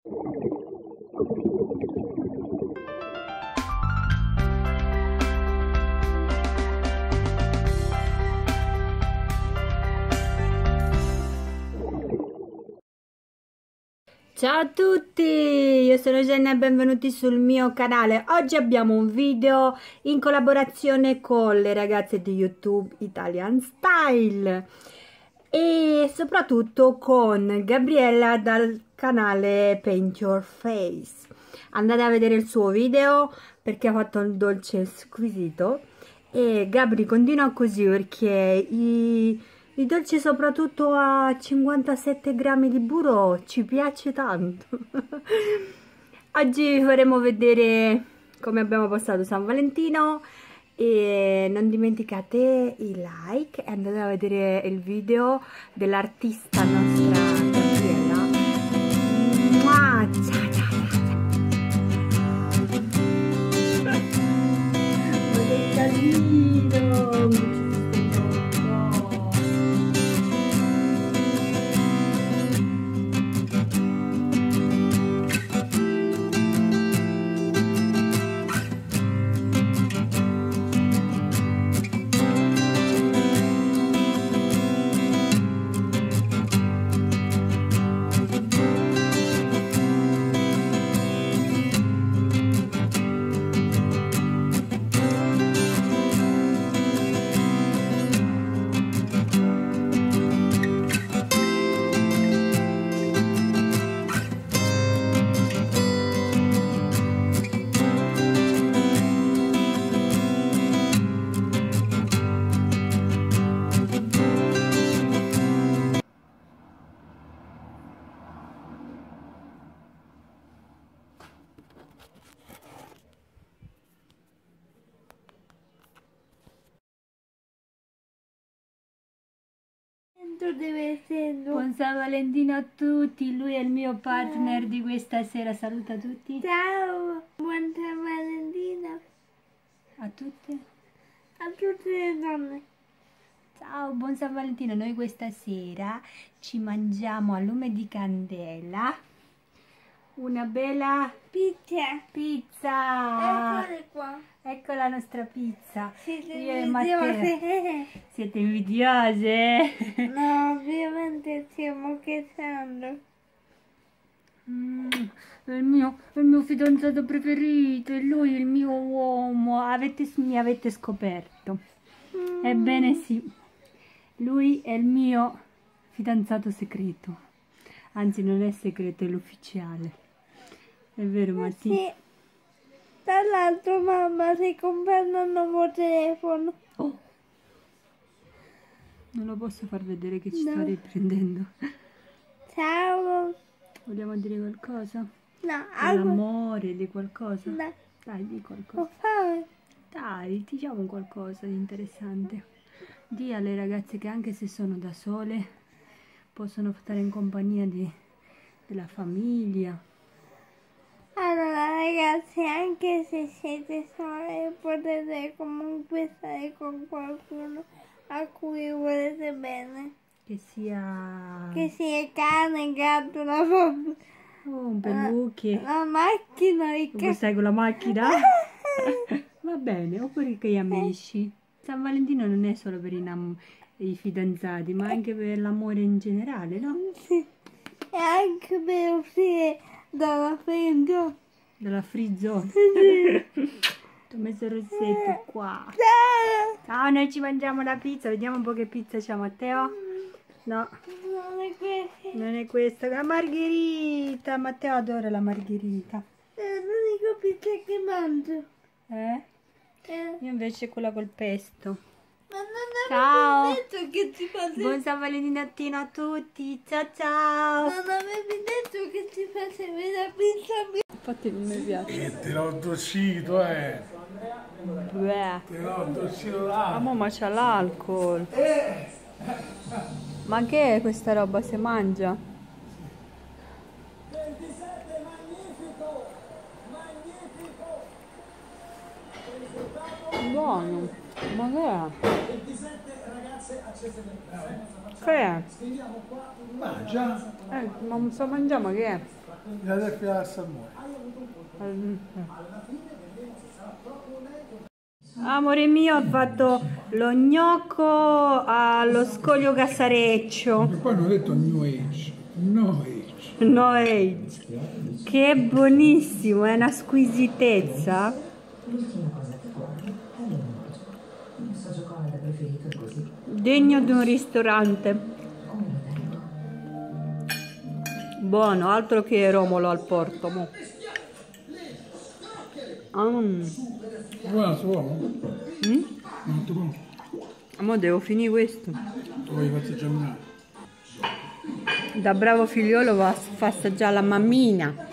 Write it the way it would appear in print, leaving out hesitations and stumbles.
Ciao a tutti, io sono Jenna e benvenuti sul mio canale. Oggi abbiamo un video in collaborazione con le ragazze di YouTube Italian Style e soprattutto con Gabriella dal canale Paint Your Face. Andate a vedere il suo video perché ha fatto un dolce squisito e Gabri continua così perché i dolci soprattutto a 57 grammi di burro ci piace tanto. Oggi vi faremo vedere come abbiamo passato San Valentino e non dimenticate i like e andate a vedere il video dell'artista nostra Gabriella. Ciao ciao ciao. Che carino! Deve essere. Buon San Valentino a tutti, lui è il mio partner di questa sera, saluta tutti. Ciao, buon San Valentino A tutte. a tutte le donne. Ciao, buon San Valentino, noi questa sera ci mangiamo a lume di candela una bella Pizza. pizza. Eccole qua. Ecco la nostra pizza. Siete Io e Matteo. invidiose. Siete invidiose? No, ovviamente stiamo scherzando. È il mio fidanzato preferito, e lui è il mio uomo, mi avete scoperto. Ebbene sì, lui è il mio fidanzato segreto, anzi non è segreto, è l'ufficiale. È vero Mattia? Sì. Tra l'altro mamma si comprando un nuovo telefono. Oh. Non lo posso far vedere che ci No. sto riprendendo. Ciao. Vogliamo dire qualcosa? No, L'amore, di qualcosa? No, Dai, di ho qualcosa. fame. Dai, diciamo qualcosa di interessante. Dì alle ragazze che anche se sono da sole possono stare in compagnia della famiglia. Allora ragazzi, anche se siete sole, potete comunque stare con qualcuno a cui volete bene. Che sia Che sia cane, gatto, un peluche. la macchina, il Come stai con la macchina? Va bene, oppure che gli amici. San Valentino non è solo per i fidanzati, ma anche per l'amore in generale, no? Sì. E anche per uscire dalla freddo. Della free zone. Ti ho messo il rossetto qua. Ciao! Ciao, noi ci mangiamo la pizza. Vediamo un po' che pizza c'è, Matteo. No, Non è questo. non è questa. La margherita. Matteo adora la margherita. È l'unica pizza che mangio. Io invece quella col pesto. Ma non Ciao. avevi detto che ci facevi. Buon San Valentino a tutti. Ciao ciao. Non avevi detto che ci facevi la pizza. Infatti non mi piace. Che te l'ho tossito, Beh. te l'ho tossito là. Ma c'ha l'alcol. Ma che è questa roba? Si mangia? Buono. Ma che è? 27 ragazze accese per Che è? Mangia. Ma non so mangiare, ma che è? Mi ha detto al salmone. Amore mio, ho fatto lo gnocco allo scoglio cassareccio. E poi hanno detto New Age. No Age. No age. Che è buonissimo, è una squisitezza. Degno di un ristorante. Buono, altro che Romolo al porto. Mo. Guarda, buono. Molto buono. Mo devo finire questo. Tu vuoi faccio già. Da bravo figliolo va a assaggiare la mammina.